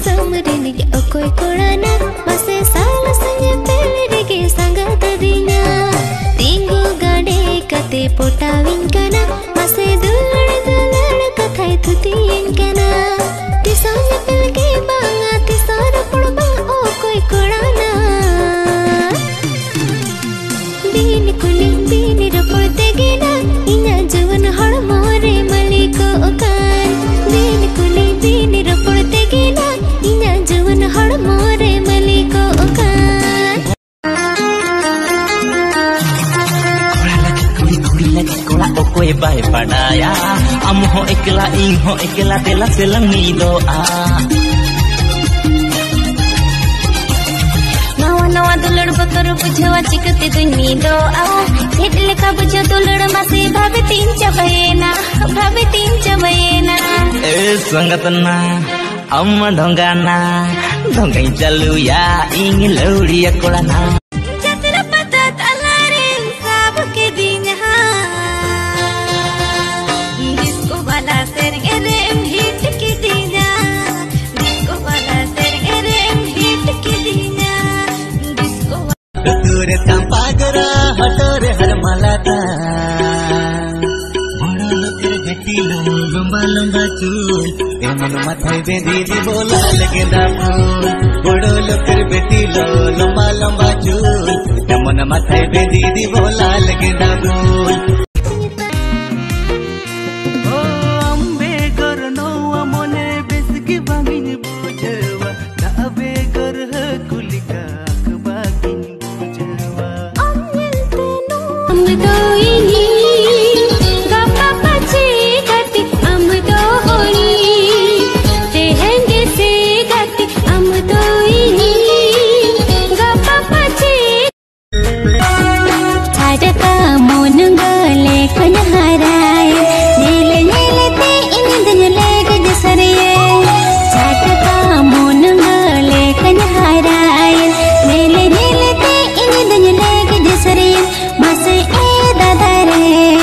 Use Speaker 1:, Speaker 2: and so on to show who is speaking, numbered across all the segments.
Speaker 1: samriniga okoi korana mase sala sanye pelirige sangatadinya tingu gade kate potawin kana mase dulad kathai thutiyen kana tisanya pelge banga tisara podba okoi korana bin kulin bin rapte gena inya jawan harmore maliko okan bin kulin bin rapte gena inya jawan harmore maliko okan
Speaker 2: kola okoi bai padaya am ho ekla ing ho ekla tela selangi doa
Speaker 1: nawa dulur bakar bujhawa chikte duni doa એટલે ka bujho dulur mase bhabe tin chabayena
Speaker 2: e sangatna amma dhongana dhongai chalu ya ing laudiya kolana
Speaker 1: jatra patat alare sab ke dinha disco wala sergere hit ke dinha disco wala sergere hit ke dinha disco
Speaker 2: Ture tampagara hatore har malata bada loker gatilo lamba lamba chul eman mathai bendi di bola lage dapul bada loker gatilo lamba lamba chul eman mathai bendi di bola lage dapul ambe gar no amone besgi bangin bujewa da abe gar kulika
Speaker 1: amdoini gapa pache gati amdoini tehenge se gati amdoini gapa pache chadaka monungale kanharai nile nile te indnile gajsariye chadaka monungale kanharai nile nile te indnile gajsariye mase e dadare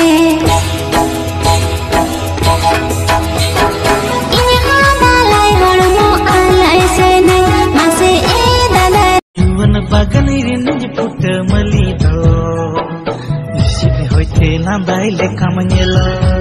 Speaker 1: ini hadalai holmo alai senai mase e dadare
Speaker 2: वन बागनी रे नज put मली दो निशित होते ना दाइले काम नेलो